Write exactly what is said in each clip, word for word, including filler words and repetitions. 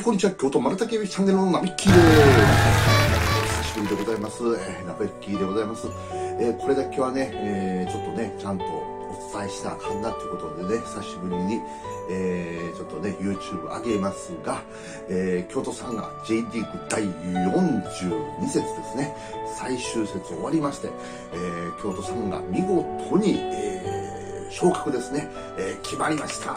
こんにちは、京都マルタ ケービー チャンネルのナベッキーです。久しぶりでございます。えー、ナベッキーでございます。えー、これだけはね、えー、ちょっとね、ちゃんとお伝えしたらあかんなっていうことでね、久しぶりに、えー、ちょっとね、YouTube 上げますが、えー、京都サンガ J リーグだいよんじゅうに節ですね、最終節終わりまして、えー、京都サンガ見事に、えー、昇格ですね、えー、決まりました。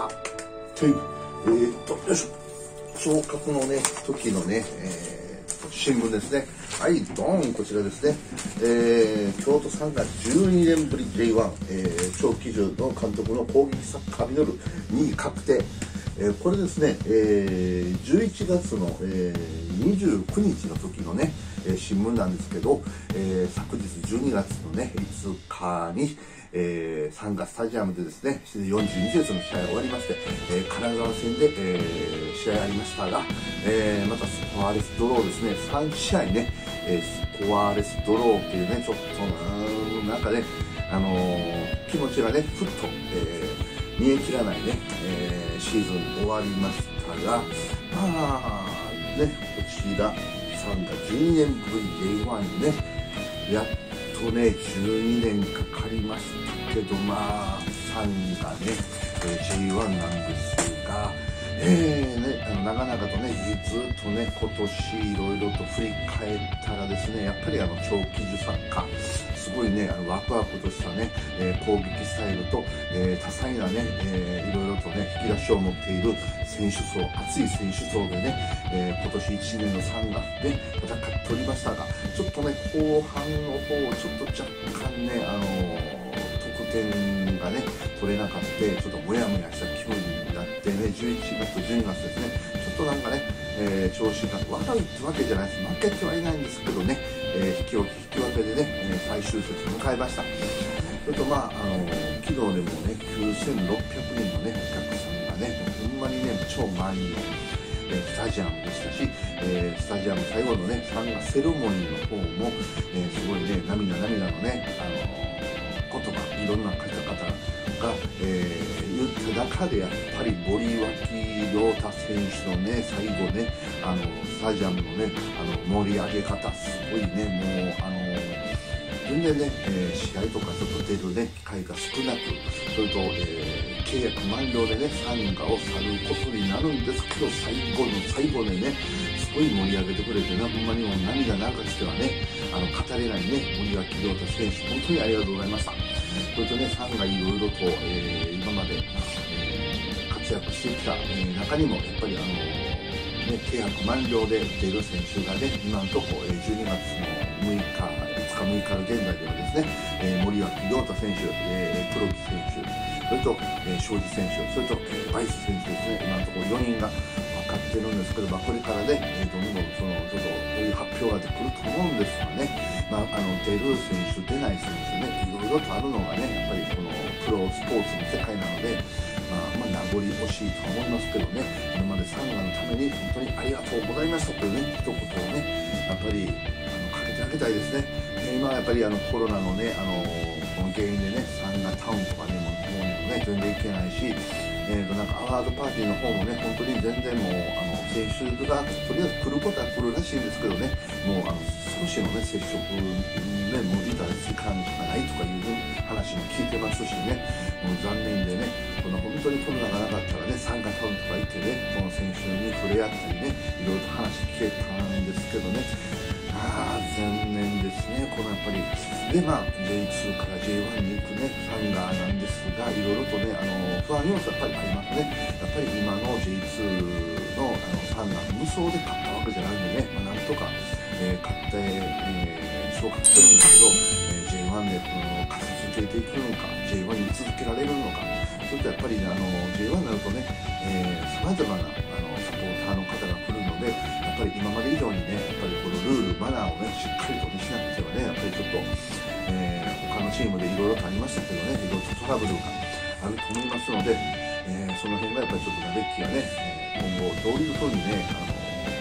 という、えー、っと、よいしょ。昇格のね、時のね、えー、新聞ですね。はい、ドーン、こちらですね。えー、京都サンガじゅうにねんぶり ジェイワン、えー、長期重の監督の攻撃サッカーミドルにい確定。えー、これですね、えー、じゅういちがつの、えー、にじゅうくにちの時のね、えー、新聞なんですけど、えー、昨日じゅうにがつのね、いつかに、えー、サンガスタジアムでですね、よんじゅうに節の試合が終わりまして、えー、金沢戦で、えー、試合ありましたが、えー、またスコアレスドローですね、さんしあいね、えー、スコアレスドローっていうね、ちょっとなんかね、あのー、気持ちがね、ふっと、えー、見え切らないね、えー、シーズン終わりましたが、まあね、こちら、サンガじゅうにねんぶり ジェイワン にね、やっとね、じゅうにねんかかりましたけど、まあ、サンガね、えー、ジェイワン なんですが、えーね、あの長々とね、ずっとね、今年いろいろと振り返ったらですね、やっぱりあの長期重サッカー、すごいね、あのワクワクとしたね、えー、攻撃スタイルと、えー、多彩なね、えー、いろいろとね、引き出しを持っている選手層、熱い選手層でね、えー、今年いちねんのサンガで戦っておりましたが、ちょっとね、後半の方、ちょっと若干ね、あのー、得点がね、取れなかった、ちょっともやもやした気分になってね、じゅういちがつとじゅうにがつですね、ちょっとなんかね、えー、調子が悪いってわけじゃないです。負けてはいないんですけどね、えー、引き分け、引き分けでね、えー、最終節を迎えました。それとまあ、あのー、昨日でもね、きゅうせんろっぴゃくにんのね、お客さんがね、ほんまにね、超満員の、えー、スタジアムでしたし、えー、スタジアム最後のね、サンガセレモニーの方も、えー、すごいね、涙涙のね、あのー、言葉、いろんな方々が、えー、言った中でやっぱり森脇亮太選手のね、最後ね、あのスタジアムのね、あの盛り上げ方、すごいね、もう、あの全然ね、えー、試合とかちょっと出るね、機会が少なく、それと、えー、契約満了でね、サンガを去ることになるんですけど、最後の最後でね、すごい盛り上げてくれてね、ほんまにもう涙流してはね、あの語れないね、森脇亮太選手、本当にありがとうございました。それとね、サンガいろいろと、えー、今まで、えー、活躍してきた、えー、中にも、やっぱりあのー、ね、契約満了で出る選手がね、今のところ、えー、じゅうにがつのむいか、いつかむいかの現在ではですね、えー、森脇亮太選手、えー、黒木選手、それと、えー、庄司選手、それと、えー、バイス選手ですね、今のところよにんが分かってるんですけど、まあ、これからね、えー、どんどんそのちょっとそういう発表が出てくると思うんですがね、まあ、あの出る選手、出ない選手ね、いろいろとあるのがね、やっぱりこのプロスポーツの世界なので、まあ、まあ、名残惜しいとは思いますけどね、今までサンガのために本当にありがとうございましたというね、一言をね、やっぱりあのかけてあげたいですね。今はやっぱりあのコロナのね、あのこの原因でね、サンガタウンとかね、もうね、全然行けないし、えーと、なんかアワードパーティーの方もね、本当に全然もう、あの選手がとりあえず来ることは来るらしいんですけどね、もうあの少しのね、接触ね、もういた時間がないとかいう話も聞いてますしね、もう残念でね、この本当にコロナがなかったらね、サンガタウンとか行ってね、この選手に触れ合ったりね、いろいろと話聞けたんですけどね、ああ、残念ですね、このやっぱり。で、まあ、ジェイツー から ジェイワン に行くね、サンガなんですが、いろいろとね、あの、不安要素やっぱりありますね。やっぱり今の ジェイツー の、あのサンガ、無双で勝ったわけじゃないんでね、まあ、なんとか、えー、勝って、えー、昇格するんですけど、えー、ジェイワン でこの勝ち続けていくのか、ジェイワン に続けられるのか、それとやっぱりね、あの ジェイワン になるとね、さまざまなあのサポーターの方が来るので、やっぱり今まで以上にね、やっぱりこのルール、マナーをね、しっかりとね、しなくてはね、やっぱりちょっと、えー、他のチームでいろいろとありましたけどね、いろいろとトラブルがあると思いますので、えー、その辺がやっぱりちょっとナベッキがね、今後どういうふうにね、あの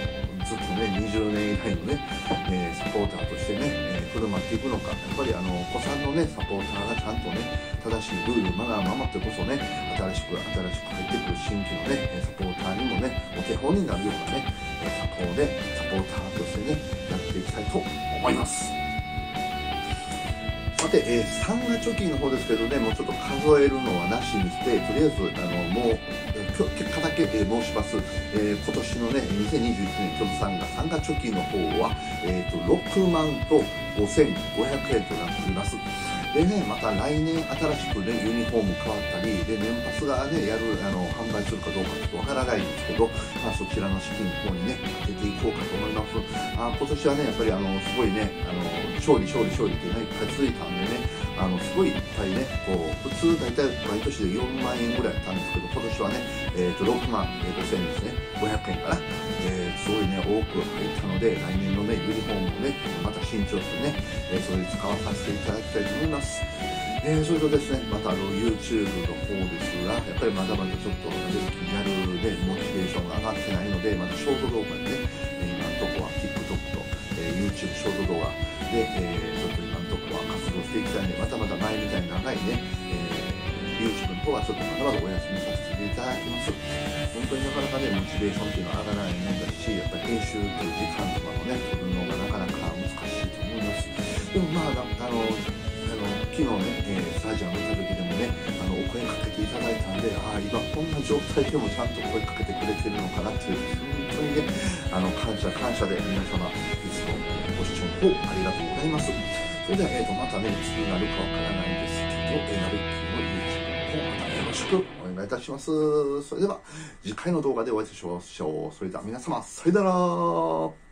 ずっとね、にじゅうねん以来のね、えー、サポーターとしてね、えー、振る舞っていくのか、やっぱりあの、お子さんのね、サポーターがちゃんとね、正しいルール、マナーを守ってこそね、新しく、新しく入ってくる新規のね、サポーターにもね、お手本になるようなね、サポーで、サポーターとしてね、やっていきたいと思います。さて、えー、サンガ貯金の方ですけどね、もうちょっと数えるのはなしにして、とりあえず、あの、もう、結果だけ、えー、申します。えー、今年のね、にせんにじゅういちねん、キョズサンガ、サンガ貯金の方は、えっと、ろくまんとごせんごひゃくえんとなっております。でね、また来年新しくね、ユニフォーム変わったり、で、年パスがね、やる、あの、販売するかどうかちょっとわからないんですけど、まあ、そちらの資金の方にね、当てていこうかと思います。あ、今年はね、やっぱりあの、すごいね、あの、勝利、勝利、勝利ってね、いっぱい続いたんでね、あの、すごいいっぱいね、こう、普通大体毎年でよんまんえんぐらいやったんですけど、今年はね、えっと、ろくまんごせんですね、ごひゃくえんかな。えー、すごいね、多く入ったので、来年のね、ユニフォームをね、また新調してね、えー、それに使わさせていただきたいと思います。えー、それとですね、またあの YouTube の方ですが、やっぱりまだまだちょっとやるね、モチベーションが上がってないので、またショート動画でね、えー、今のところは TikTok と、えー、YouTube ショート動画で、えー、ちょっと今のところは活動していきたいので、またまた前みたいに長いね、えー、YouTube の方はちょっとまだまだお休みさせていただきます。本当になかなかね、モチベーションっていうのは上がらないもんだし、やっぱり編集という時間とかもね、取るのがなかなか難しいと思います。でもまあ、あの、昨日ね、えー、スタジアムに行った時でもね、あの、お声かけていただいたんで、ああ、今こんな状態でもちゃんと声かけてくれてるのかなっていう、本当にね、あの、感謝感謝で皆様、いつもご視聴の方ありがとうございます。それでは、えっと、またね、いつになるかわからないんですけど、えー、なべっきの YouTube の方、またよろしくお願いいたします。それでは、次回の動画でお会いしましょう。それでは皆様、さよなら。